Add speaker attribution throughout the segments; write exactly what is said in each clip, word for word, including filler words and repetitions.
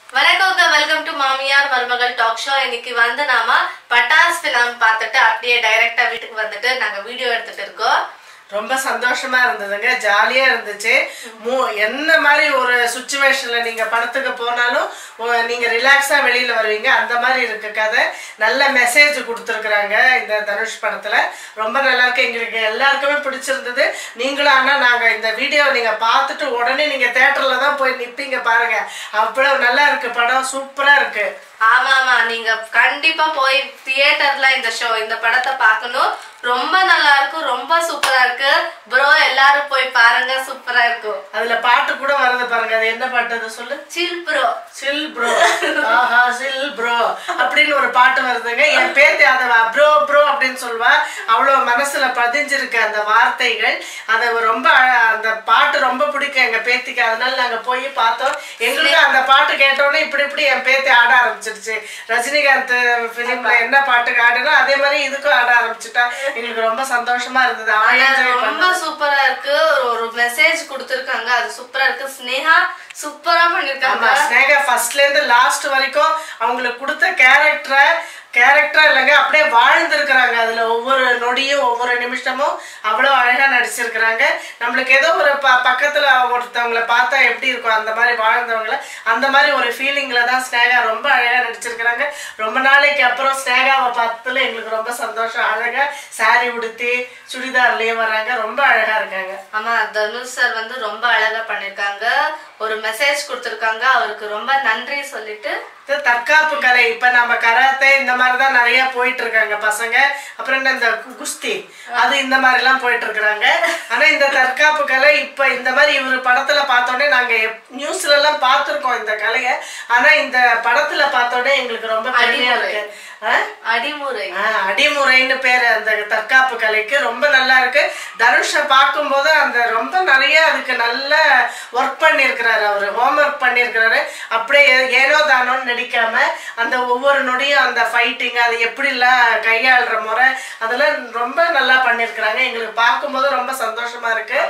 Speaker 1: Welcome to Mamiyar Marumagal talk show. இன்னைக்கு வந்து நாம பட்டாஸ் film பார்த்துட்டு அப்படியே டைரக்டா வீட்டுக்கு வந்துட்டு நாங்க வீடியோ எடுத்துட்டு இருக்கோம்.
Speaker 2: ரொம்ப சந்தோஷமா இருந்ததுங்க, ஜாலியா இருந்துச்சு. என்ன மாதிரி ஒரு சிச்சுவேஷன்ல நீங்க படத்துக்கு போனாலும் நீங்க ரிலாக்ஸா வெளியில வருவீங்க, அந்த மாதிரி இருக்கு கதை. நல்ல மெசேஜ் கொடுத்துருக்குறாங்க இந்த தனுஷ் படத்துல. ரொம்ப நல்லா இருக்கு, எங்களுக்கு எல்லாருக்குமே பிடிச்சிருந்தது. நீங்களும் ஆனா நாங்க இந்த வீடியோ நீங்க பார்த்துட்டு உடனே நீங்க தியேட்டர்ல தான் போய் நிப்பீங்க பாருங்க, அவ்வளவு நல்லா இருக்கு படம், சூப்பரா இருக்கு.
Speaker 1: ஆமா ஆமா, நீங்க கண்டிப்பா போய் தியேட்டர்ல இந்த ஷோ இந்த படத்தை பார்க்கணும். ரொம்ப நல்லா இருக்கும், ரொம்ப சூப்பரா இருக்கு ப்ரோ, எல்லாரும் போய் பாருங்க, சூப்பரா இருக்கும்.
Speaker 2: அதுல பாட்டு கூட வருது பாருங்க, அது என்ன பாட்டு அது சொல்லு?
Speaker 1: சில் ப்ரோ,
Speaker 2: சில் ப்ரோ, ஆஹா சில் ப்ரோ அப்படின்னு ஒரு பாட்டு வருதுங்க. என் பேத்தி அத ப்ரோ ப்ரோ அப்படின்னு சொல்லுவா, அவ்வளவு மனசுல பதிஞ்சிருக்கு அந்த வார்த்தைகள். அது ரொம்ப அந்த பாட்டு ரொம்ப பிடிக்கும் எங்க பேத்திக்கு, அதனால நாங்க போய் பார்த்தோம். எங்களுக்கு அந்த பாட்டு கேட்டோன்னே இப்படி இப்படி என் பேத்தி ஆட ஆரம்பிச்சிருச்சு. ரஜினிகாந்த் பிலிம்ல என்ன பாட்டுக்கு ஆடுனா அதே மாதிரி இதுக்கும் ஆட ஆரம்பிச்சுட்டா. எங்களுக்கு ரொம்ப சந்தோஷமா இருந்தது.
Speaker 1: ரொம்ப சூப்பரா இருக்கு, ஒரு மெசேஜ் கொடுத்திருக்காங்க, அது சூப்பரா இருக்கு. ஸ்னேகா சூப்பரா பண்ணிருக்காங்க.
Speaker 2: ஸ்னேகா ஃபர்ஸ்ட்ல இருந்து லாஸ்ட் வரைக்கும் அவங்களுக்கு கொடுத்த கேரக்டரை கேரக்டரா இல்லைங்க, அப்படியே வாழ்ந்துருக்கிறாங்க. அதுல ஒவ்வொரு நொடியும் ஒவ்வொரு நிமிஷமும் அவ்வளவு அழகா நடிச்சிருக்கிறாங்க. நம்மளுக்கு ஏதோ ஒரு ப பக்கத்துல ஒருத்தவங்களை பார்த்தா எப்படி இருக்கும் அந்த மாதிரி வாழ்ந்தவங்கள, அந்த மாதிரி ஒரு ஃபீலிங்ல தான் ஸ்னேகா ரொம்ப அழகா நடிச்சிருக்கிறாங்க. ரொம்ப நாளைக்கு அப்புறம் ஸ்னேகாவை பார்த்ததுல எங்களுக்கு ரொம்ப சந்தோஷம். அழகா சாரி உடுத்தி சுடிதார்லயே வராங்க, ரொம்ப அழகா இருக்காங்க.
Speaker 1: ஆமா, தனுஷ் சார் வந்து ரொம்ப அழகா பண்ணிருக்காங்க, ஒரு மெசேஜ் கொடுத்திருக்காங்க, அவருக்கு ரொம்ப நன்றி சொல்லிட்டு.
Speaker 2: தற்காப்பு கலை இப்ப நம்ம கராத்தே இந்த மாதிரிதான் நிறைய போயிட்டு இருக்காங்க பசங்க. அப்புறம் இந்த குஸ்தி அது இந்த மாதிரி எல்லாம் போயிட்டு இருக்கிறாங்க. ஆனா இந்த தற்காப்பு கலை இப்ப இந்த மாதிரி இவரு படத்துல பார்த்தோன்னே நாங்க நியூஸ்ல எல்லாம் பார்த்திருக்கோம் இந்த கலைய, ஆனா இந்த படத்துல பார்த்தோன்னே எங்களுக்கு ரொம்ப பெருமையா இருக்கு.
Speaker 1: அடிமுறை
Speaker 2: அடிமுறைன்னு பேரு அந்த தற்காப்பு கலைக்கு, ரொம்ப நல்லா இருக்கு. தனுஷை பார்க்கும் போது அந்த ரொம்ப நிறைய அதுக்கு நல்ல ஒர்க் பண்ணிருக்கிறாரு, அவரு ஹோம் ஒர்க் பண்ணிருக்கிறாரு. அப்படியே ஏனோ தானோன்னு நடிக்காம அந்த ஒவ்வொரு நொடியும் அந்த ஃபைட்டிங் அது எப்படி எல்லாம் கையாளுற முறை அதெல்லாம் ரொம்ப நல்லா பண்ணிருக்கிறாங்க. எங்களுக்கு பார்க்கும்போது ரொம்ப சந்தோஷமா இருக்கு.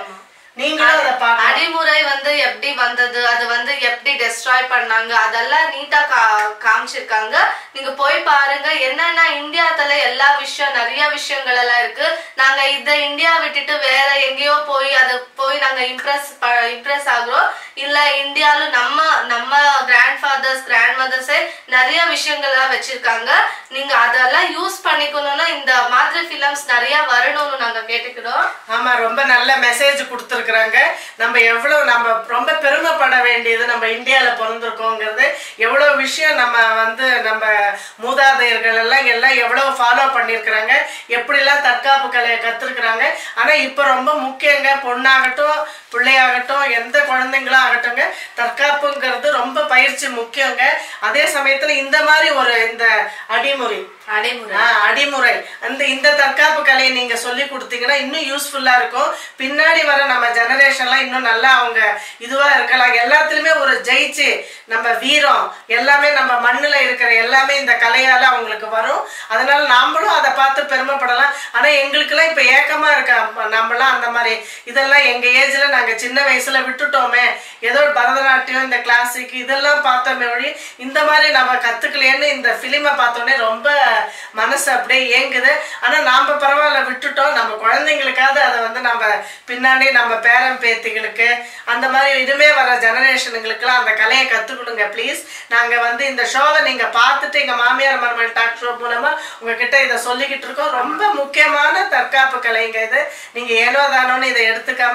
Speaker 1: அடிமுறை வந்து எப்படி வந்தது, அது வந்து எப்படி டெஸ்ட்ராய் பண்ணாங்க, அதெல்லாம் நீட்டா கா காமிச்சிருக்காங்க. நீங்க போய் பாருங்க. என்னன்னா இந்தியாத்துல எல்லா விஷயம் நிறைய விஷயங்கள் எல்லாம் இருக்கு. நாங்க இத இந்தியா விட்டுட்டு வேற எங்கேயோ போய் அது போய் நாங்க இம்ப்ரெஸ் இம்ப்ரெஸ் ஆகுறோம். இல்ல இந்தியால நம்ம நம்ம கிராண்ட் ஃபாதர்ஸ் கிராண்ட் மதர்ஸே நிறைய விஷயங்கள் எல்லாம் வச்சிருக்காங்க. நீங்க அதெல்லாம் யூஸ் பண்ணிக்கணும்னா இந்த மாதிரி பிலிம்ஸ் நிறைய வரணும்னு நாங்க கேட்டுக்கிறோம்.
Speaker 2: ஆமா, ரொம்ப நல்ல மெசேஜ் கொடுத்துருக்காங்க. நம்ம எவ்வளவு நம்ம ரொம்ப பெருமைப்பட வேண்டியது, நம்ம இந்தியால பிறந்திருக்கோங்கிறது. எவ்வளவு விஷயம் நம்ம வந்து நம்ம மூதாதையர்கள் எல்லாம் எல்லாம் எவ்வளவு ஃபாலோ பண்ணிருக்கிறாங்க, எப்படி எல்லாம் தற்காப்பு கலையை கத்துருக்குறாங்க. ஆனா இப்ப ரொம்ப முக்கியங்க, பொண்ணாகட்டும் பிள்ளையாகட்டும் எந்த குழந்தைங்களும் ஆகட்டுங்க, தற்காப்புங்கிறது ரொம்ப பயிற்சி முக்கியங்க. அதே சமயத்துல இந்த மாதிரி ஒரு இந்த அடிமுறை
Speaker 1: அடிமுறை
Speaker 2: அடிமுறை அந்த இந்த தற்காப்பு கலையை நீங்க சொல்லி கொடுத்தீங்கன்னா இன்னும் யூஸ்ஃபுல்லா இருக்கும். பின்னாடி வர நம்ம ஜெனரேஷன்லாம் இன்னும் நல்லா அவங்க இதுவா இருக்கலாம். எல்லாத்துலயுமே ஒரு ஜெயிச்சு நம்ம வீரம் எல்லாமே நம்ம மண்ணுல இருக்கிற எல்லாமே இந்த கலையால அவங்களுக்கு வரும். அதனால நாமளும் அதை பார்த்து பெருமைப்படலாம். ஆனா எங்களுக்கு எல்லாம் இப்ப ஏக்கமா இருக்கா, நம்மளாம் அந்த மாதிரி இதெல்லாம் எங்க ஏஜ்ல நாங்க சின்ன வயசுல விட்டுட்டோமே, ஏதோ பரதநாட்டியம் இந்த கிளாசிக் இதெல்லாம் பார்த்தோமே ஒழி இந்த மாதிரி நம்ம கத்துக்கலையேன்னு இந்த பிலிமை பார்த்தோன்னே ரொம்ப மனசு அப்படியே ஏங்குது. ஆனா நாம பரவாயில்ல விட்டுட்டோம், நம்ம குழந்தைங்களுக்காவது அதை வந்து நம்ம பின்னாடி நம்ம பேரன் பேத்திகளுக்கு அந்த மாதிரி இனிமே வர ஜெனரேஷனுங்களுக்கு எல்லாம் அந்த கலையை கத்து கொடுங்க ப்ளீஸ். நாங்க வந்து இந்த ஷோவை நீங்க பார்த்துட்டு எங்க மாமியார் மருமகள் டாக் ஷோ மூலமா உங்ககிட்ட இதை சொல்லிக்கிட்டு இருக்கோம். ரொம்ப முக்கியமான தற்காப்பு கலைங்க இது. நீங்க ஏனோ தானோன்னு இதை எடுத்துக்காம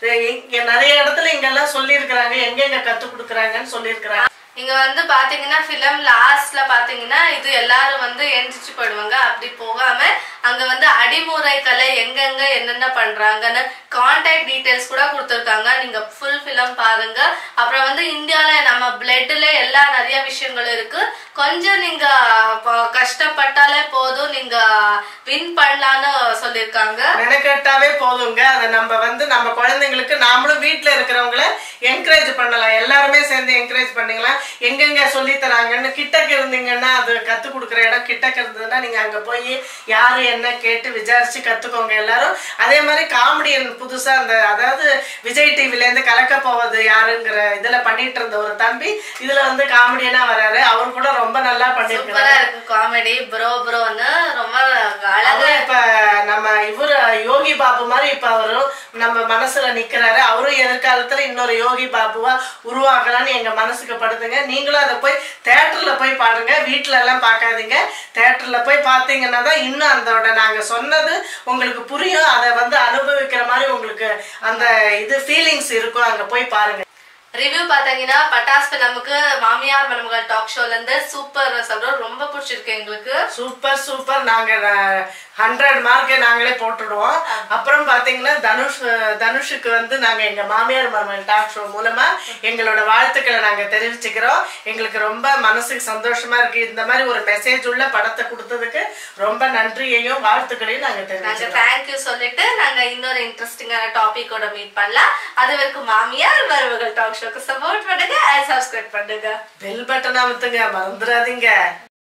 Speaker 2: நிறைய இடத்துல இங்கெல்லாம் சொல்லி இருக்கிறாங்க, எங்கெங்க கத்து கொடுக்குறாங்கன்னு சொல்லி இருக்கிறாங்க.
Speaker 1: இங்க வந்து பாத்தீங்கன்னா பிலிம் லாஸ்ட்ல பாத்தீங்கன்னா இது எல்லாரும் வந்து எந்திரிச்சு போயிடுவாங்க. அப்படி போகாம அங்க வந்து அடிமுறை கலை எங்கெங்க என்னென்ன பண்றாங்கன்னு கான்டாக்ட் டீடைல்ஸ் கூட கொடுத்துருக்காங்க. நீங்க ஃபுல் பிலிம் பாருங்க. அப்புறம் வந்து இந்தியால நம்ம பிளட்ல எல்லா நிறைய விஷயங்களும் இருக்கு. கொஞ்சம் நீங்க கஷ்டப்பட்டாலே போதும், நீங்க வின் பண்ணலாம்னு சொல்லிருக்காங்க.
Speaker 2: மெனக்கெட்டாவே போதுங்க. அதை நம்ம வந்து நம்ம குழந்தைங்களுக்கு நாமளும் வீட்டுல இருக்கிறவங்கள என்கரேஜ் பண்ணலாம். எல்லாருமே சேர்ந்து என்கரேஜ் பண்ணீங்களா, எங்கெங்க சொல்லி தராங்கன்னு கிட்டக்கு இருந்தீங்கன்னா அது கத்து கொடுக்குற இடம் கிட்டக்கு இருந்ததுன்னா நீங்க அங்க போய் யாரு என்ன கேட்டு விசாரிச்சு கத்துக்கோங்க எல்லாரும். அதே மாதிரி காமெடியன் புதுசா அந்த அதாவது விஜய் டிவில இருந்து கலக்க போவது யாருங்கிற இதுல பண்ணிட்டு இருந்த ஒரு தம்பி இதுல வந்து காமெடியனா வராரு. அவர் கூட ரொம்ப நல்லா பண்ணிருக்காரு.
Speaker 1: காமெடி ப்ரோ ப்ரோன்னு ரொம்ப அழகா.
Speaker 2: இப்ப நம்ம இவரு யோகி பாபு மாதிரி இப்ப அவரும் நம்ம மனசுல நிக்கிறாரு. அவரும் எதிர்காலத்துல இன்னொரு யோகி பாபுவா உருவாக்கலாம்னு எங்க மனசுக்கு படுதுங்க. நீங்களும் அதை போய் தியேட்டர்ல போய் பாருங்க, வீட்டுல எல்லாம் பாக்காதீங்க. தியேட்டர்ல போய் பாத்தீங்கன்னா தான் இன்னும் அதோட நாங்க சொன்னது உங்களுக்கு புரியும். அதை வந்து அனுபவிக்கிற மாதிரி உங்களுக்கு அந்த இது ஃபீலிங்ஸ் இருக்கும். அங்க போய் பாருங்க.
Speaker 1: ரிவ்யூ பாத்தீங்கன்னா பட்டாஸ் பிலிமுக்கு மாமியார் மருமகள் டாக் ஷோல இருந்து சூப்பர் சொல்றோம். ரொம்ப பிடிச்சிருக்கு எங்களுக்கு.
Speaker 2: Super super. நாங்க ஹண்ட்ரட் மார்க் நாங்களே போட்டுடுவோம். அப்புறம் பாத்தீங்கன்னா தனுஷ் தனுஷுக்கு வந்து நாங்க எங்க மாமியார் மருமகள் டாக் ஷோ மூலமா எங்களோட வாழ்த்துக்களை நாங்க தெரிவிச்சுக்கிறோம். எங்களுக்கு ரொம்ப மனசுக்கு சந்தோஷமா இருக்கு. இந்த மாதிரி ஒரு மெசேஜ் உள்ள படத்தை கொடுத்ததுக்கு ரொம்ப நன்றியையும் வாழ்த்துக்களையும் நாங்க தெரிவிச்சுக்கிறோம்.
Speaker 1: தேங்க்யூ சொல்லிட்டு நாங்க இன்னொரு இன்ட்ரெஸ்டிங்கான டாபிக்கோட மீட் பண்ணலாம். அது வரைக்கும் மாமியார் மருமகள் டாக் ஷோக்கு சப்போர்ட் பண்ணுங்க, சப்ஸ்கிரைப் பண்ணுங்க,
Speaker 2: பெல் பட்டன் அமுத்துங்க, மறந்துடாதீங்க.